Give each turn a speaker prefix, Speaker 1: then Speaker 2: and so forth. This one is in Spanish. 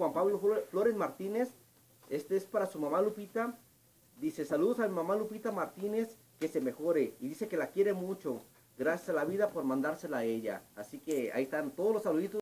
Speaker 1: Juan Pablo Flores Martínez. Este es para su mamá Lupita. Dice, saludos a mi mamá Lupita Martínez, que se mejore. Y dice que la quiere mucho. Gracias a la vida por mandársela a ella. Así que ahí están todos los saluditos.